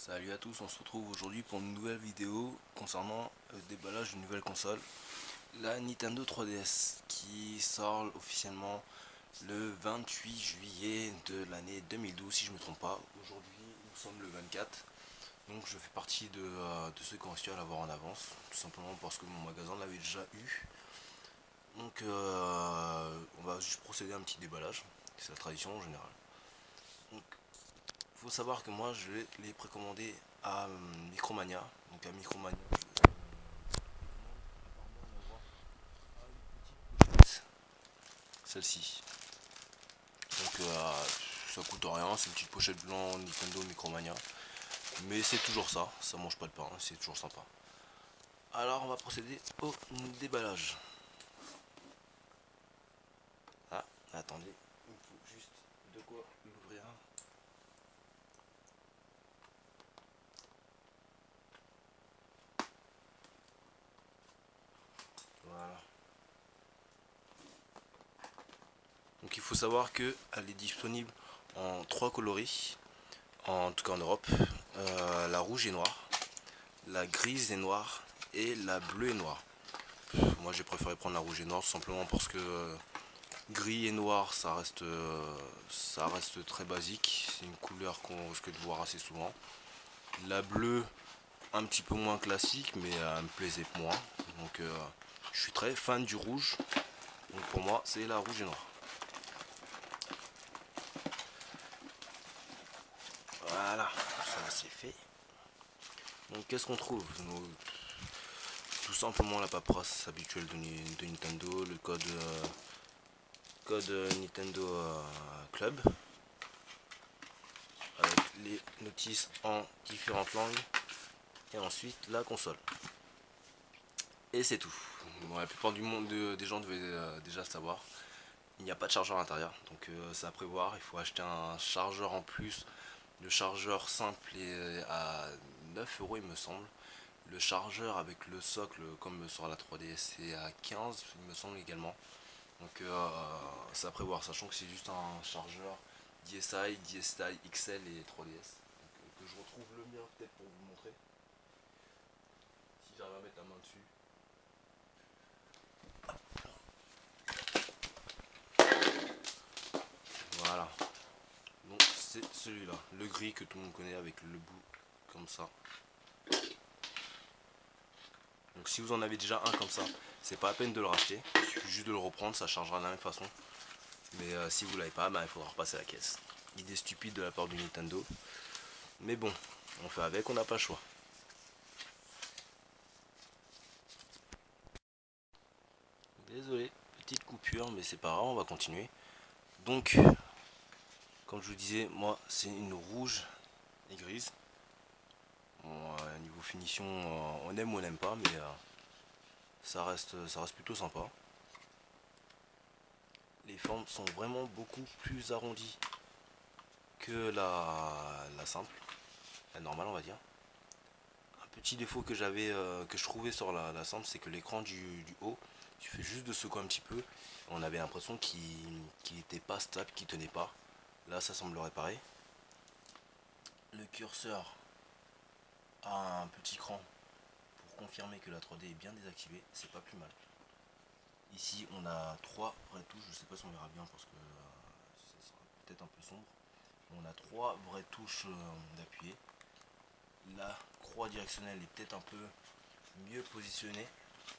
Salut à tous, on se retrouve aujourd'hui pour une nouvelle vidéo concernant le déballage d'une nouvelle console, la Nintendo 3DS, qui sort officiellement le 28 juillet de l'année 2012 si je ne me trompe pas. Aujourd'hui nous sommes le 24, donc je fais partie de ceux qui ont réussi à l'avoir en avance, tout simplement parce que mon magasin l'avait déjà eu. Donc on va juste procéder à un petit déballage, c'est la tradition en général. Donc faut savoir que moi je l'ai précommandé à Micromania. Donc à Micromania, celle-ci. Donc ça coûte rien, c'est une petite pochette blanc Nintendo Micromania. Mais c'est toujours ça, ça mange pas de pain, hein, c'est toujours sympa. Alors on va procéder au déballage. Ah, attendez, il me faut juste de quoi l'ouvrir. Voilà. Donc il faut savoir qu'elle est disponible en 3 coloris, en tout cas en Europe. La rouge et noire, la grise et noire et la bleue et noire. Moi j'ai préféré prendre la rouge et noire tout simplement parce que gris et noir ça reste très basique. C'est une couleur qu'on risque de voir assez souvent. La bleue un petit peu moins classique mais elle me plaisait moins. Donc je suis très fan du rouge. Donc pour moi c'est la rouge et noire. Voilà, ça c'est fait. Donc qu'est-ce qu'on trouve? Tout simplement la paperasse habituelle de Nintendo, le code Nintendo Club, avec les notices en différentes langues, et ensuite la console. Et c'est tout. Bon, la plupart du monde des gens devaient déjà savoir. Il n'y a pas de chargeur à l'intérieur, donc c'est à prévoir. Il faut acheter un chargeur en plus. Le chargeur simple est à 9 € il me semble. Le chargeur avec le socle comme sur la 3DS est à 15 il me semble également. Donc c'est à prévoir, sachant que c'est juste un chargeur DSi, DSi XL et 3DS. Donc, que je retrouve le mien peut-être pour vous montrer. Si j'arrive à mettre la main dessus. Voilà. Donc c'est celui-là, le gris que tout le monde connaît avec le bout comme ça. Donc si vous en avez déjà un comme ça, c'est pas la peine de le racheter. Il suffit juste de le reprendre, ça chargera de la même façon. Mais si vous l'avez pas, il faudra repasser la caisse. Idée stupide de la part du Nintendo. Mais bon, on fait avec, on n'a pas le choix. Désolé, petite coupure, mais c'est pas grave, on va continuer. Donc, comme je vous disais, moi c'est une rouge et grise. Bon, niveau finition, on aime ou on n'aime pas, mais ça reste plutôt sympa. Les formes sont vraiment beaucoup plus arrondies que la simple, la normale on va dire. Un petit défaut que je trouvais sur la simple, c'est que l'écran du haut, il suffit juste de secouer un petit peu, on avait l'impression qu'il n'était pas stable, qu'il tenait pas. Là ça semblerait pareil. Le curseur a un petit cran pour confirmer que la 3D est bien désactivée, c'est pas plus mal. Ici on a 3 vraies touches, je sais pas si on verra bien parce que ça sera peut-être un peu sombre. On a 3 vraies touches d'appuyer. La croix directionnelle est peut-être un peu mieux positionnée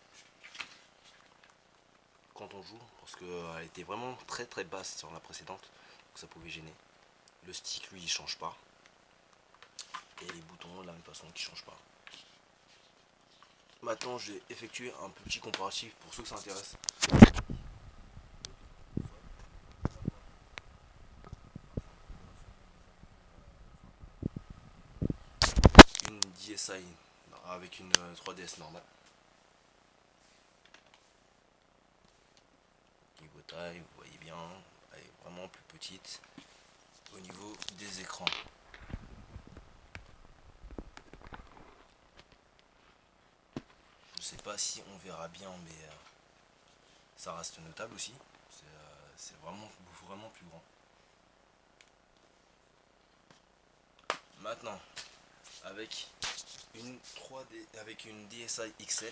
quand on joue parce qu'elle était vraiment très basse sur la précédente, donc ça pouvait gêner. Le stick lui il change pas et les boutons de la même façon qui changent pas. Maintenant je vais effectuer un petit comparatif pour ceux que ça intéresse. Une DSi avec une 3DS normale. Niveau taille, vous voyez bien, elle est vraiment plus petite. Au niveau des écrans, je sais pas si on verra bien, mais ça reste notable aussi. C'est vraiment plus grand. Maintenant, avec une 3D, avec une DSi XL.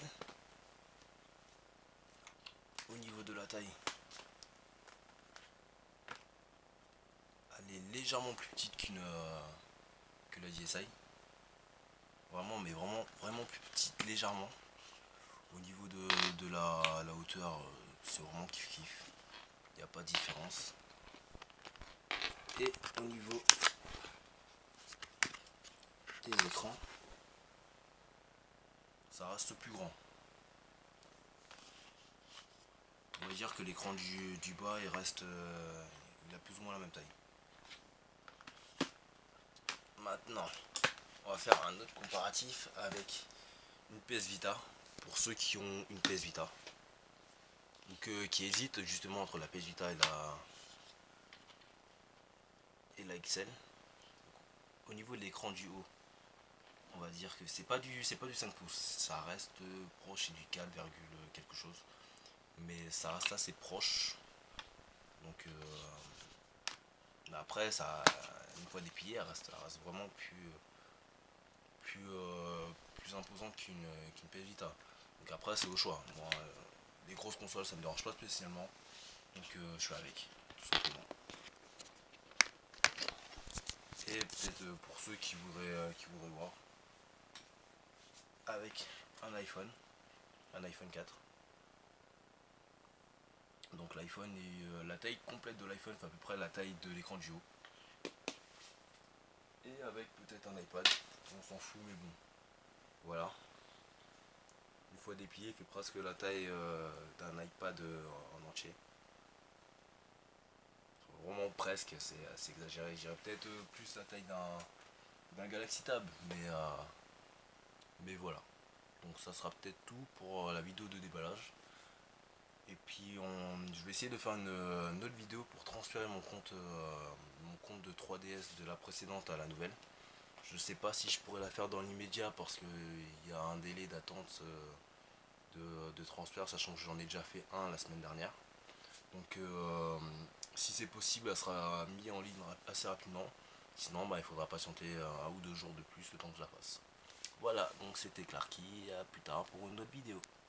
Au niveau de la taille, elle est légèrement plus petite que la DSi. Vraiment, mais vraiment plus petite, légèrement. Au niveau de la hauteur, c'est vraiment kiff kiff. Il n'y a pas de différence. Et au niveau des écrans, ça reste plus grand. On va dire que l'écran du bas il reste il a plus ou moins la même taille. Maintenant, on va faire un autre comparatif avec une PS Vita pour ceux qui ont une PS Vita ou qui hésitent justement entre la PS Vita et la XL. Au niveau de l'écran du haut, on va dire que c'est pas du 5 pouces, ça reste proche du 4, quelque chose, mais ça reste assez proche. Donc après ça, une fois déplié, elle reste vraiment plus imposante qu'une PS Vita. Donc après c'est au choix. Moi, les grosses consoles ça me dérange pas spécialement, donc je suis avec, tout simplement. Et peut-être pour ceux qui voudraient voir, avec un iPhone 4. Donc l'iPhone est la taille complète de l'iPhone fait à peu près la taille de l'écran du haut. Et avec peut-être un iPad, on s'en fout mais bon. Voilà. Une fois déplié, il fait presque la taille d'un iPad en entier. Vraiment presque, c'est exagéré. Je dirais peut-être plus la taille d'un Galaxy Tab, mais voilà. Donc ça sera peut-être tout pour la vidéo de déballage. Et puis je vais essayer de faire une autre vidéo pour transférer mon compte de 3DS de la précédente à la nouvelle. Je sais pas si je pourrais la faire dans l'immédiat parce qu'il y a un délai d'attente de transfert, sachant que j'en ai déjà fait un la semaine dernière. Donc si c'est possible, elle sera mise en ligne assez rapidement. Sinon il faudra patienter 1 ou 2 jours de plus le temps que je la fasse. Voilà, donc c'était Clarky, à plus tard pour une autre vidéo.